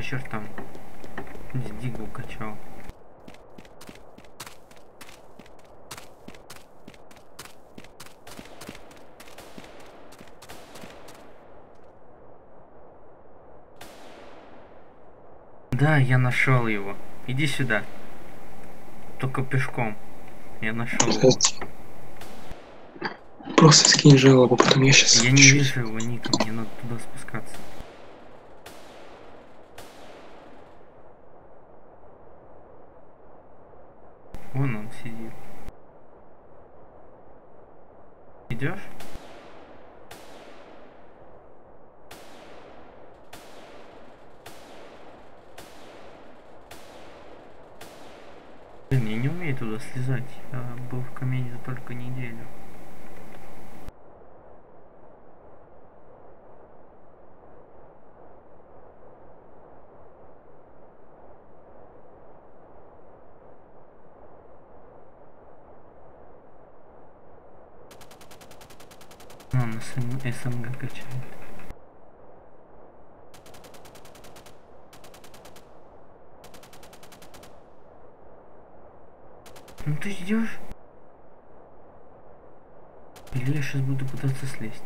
чертам. Дигл качал. Да, я нашел его. Иди сюда. Только пешком. Я нашел его. Просто скинь жалобу, потом я сейчас... Я не вижу его ника, мне надо туда спускаться. Вон он сидит. Идешь? Блин, я не умею туда слезать. Я был в камине только неделю. Он СМГ качает. Ну ты ждешь? Или я сейчас буду пытаться слезть?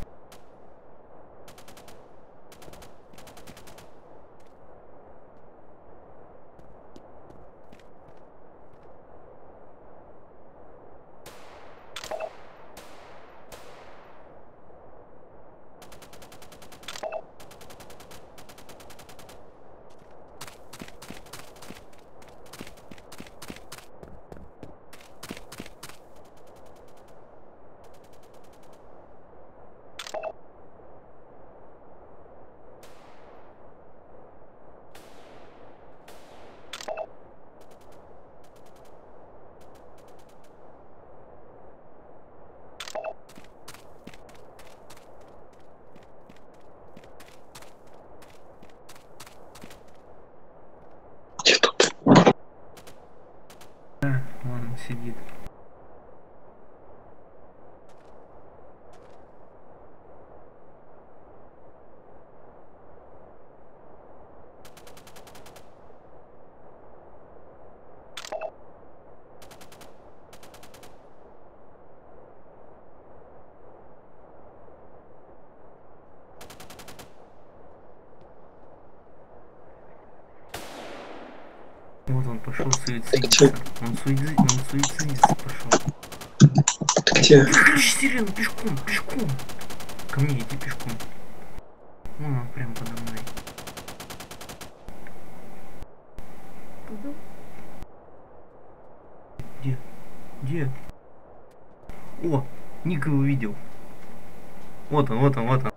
Где тут? Да, вон он сидит. Вот он пошел суицидиться. Он суицидиться пошел. Ты где? Выключи сирену пешком, пешком. Ко мне иди пешком. Вон он прямо подо мной. Где? Где? О, Ник его увидел. Вот он, вот он, вот он.